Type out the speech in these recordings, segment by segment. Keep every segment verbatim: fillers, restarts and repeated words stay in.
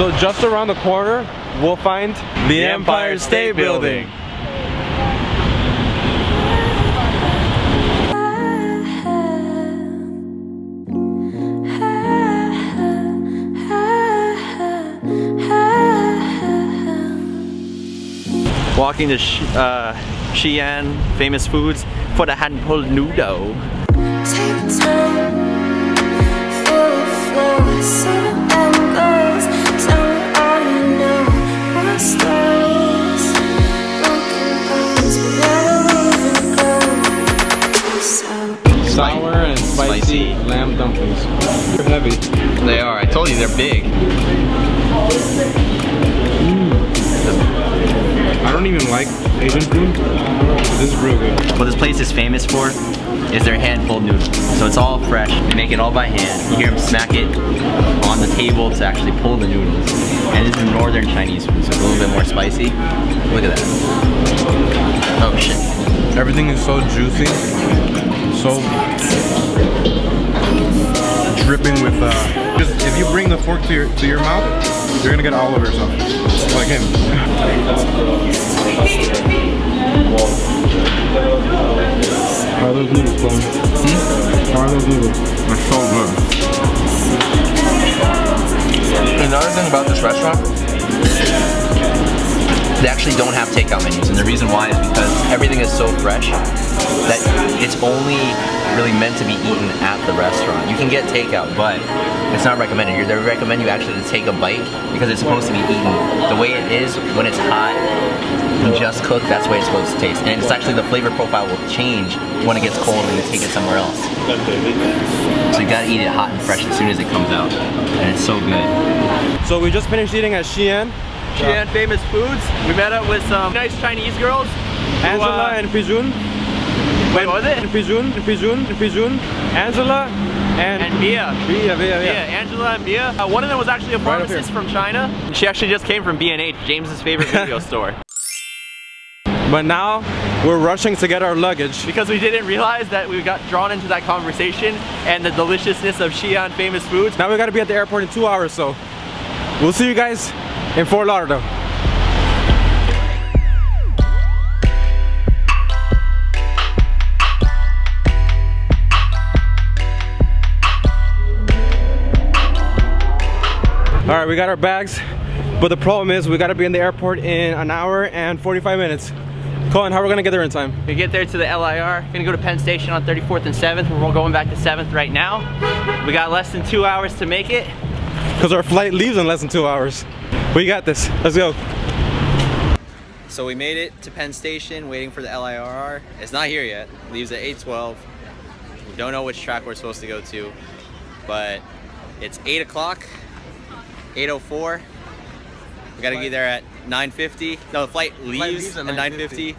So just around the corner, we'll find the, the Empire State Building. Walking to Sh uh, Xi'an famous foods for the handful noodle. Take time for a flow, set and goes. Tell me all you know. My stories, broken bones, but never even go. So Sour and spicy, spicy lamb dumplings. They're heavy. They are. I told you they're big. I don't even like Asian food. This is real good. What this place is famous for is their hand-pulled noodles. So it's all fresh. They make it all by hand. You hear them smack it on the table to actually pull the noodles. And this is northern Chinese food, so it's a little bit more spicy. Look at that. Oh shit. Everything is so juicy, so dripping with. Uh, just if you bring the fork to your to your mouth, you're gonna get all over yourself, like him. How are those noodles, Chloe? Hmm? How are those noodles? They're so good. Another thing about this restaurant, they actually don't have takeout menus, and the reason why is because everything is so fresh that it's only really meant to be eaten at the restaurant. You can get takeout, but it's not recommended. They recommend you actually to take a bite because it's supposed to be eaten the way it is when it's hot and just cooked. That's the way it's supposed to taste, and it's actually the flavor profile will change when it gets cold and you take it somewhere else. So you gotta eat it hot and fresh as soon as it comes out, and it's so good. So we just finished eating at Xi'an. Xi'an famous foods. We met up with some nice Chinese girls. Angela who, uh, and Pijun. Wait, what was it? Pijun, Pijun, Pijun. Angela and, And Mia. Mia, Mia, Mia. Yeah, Angela and Mia. Uh, one of them was actually a Right up pharmacist here. from China. She actually just came from B and H, James's favorite video store. But now we're rushing to get our luggage. Because we didn't realize that we got drawn into that conversation and the deliciousness of Xi'an famous foods. Now we gotta be at the airport in two hours, so we'll see you guys in Fort Lauderdale. All right, we got our bags, but the problem is we gotta be in the airport in an hour and forty-five minutes. Colin, how are we gonna get there in time? We get there to the L I R, gonna go to Penn Station on thirty-fourth and seventh. We're going back to seventh right now. We got less than two hours to make it. Because our flight leaves in less than two hours. We got this, let's go. So we made it to Penn Station, waiting for the L I R. It's not here yet, leaves at eight twelve. We don't know which track we're supposed to go to, but it's eight o'clock, eight oh four. We gotta be there at nine fifty. No, the flight leaves, flight leaves at nine fifty.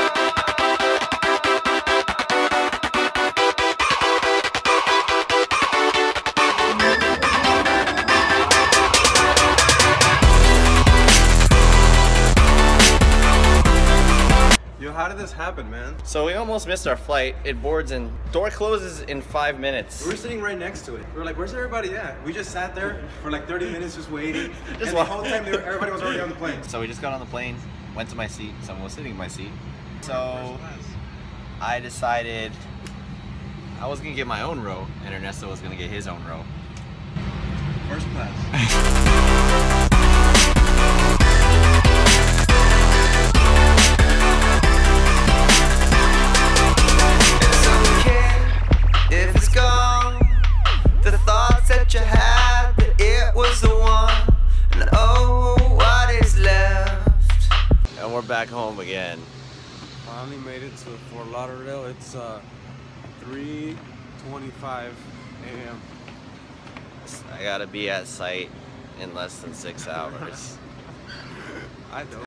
Yo, how did this happen, man? So we almost missed our flight. It boards and door closes in five minutes. We were sitting right next to it. We were like, where's everybody at? We just sat there for like thirty minutes just waiting. Just and the whole time they were, everybody was already on the plane. So we just got on the plane, went to my seat. Someone was sitting in my seat. So I decided I was gonna get my own row, and Ernesto was gonna get his own row. First class. if it's gone, the thoughts that you had, that it was the one, and oh, what is left. And we're back home again. Finally made it to Fort Lauderdale. It's uh, three twenty-five a m I gotta be at site in less than six hours. I don't.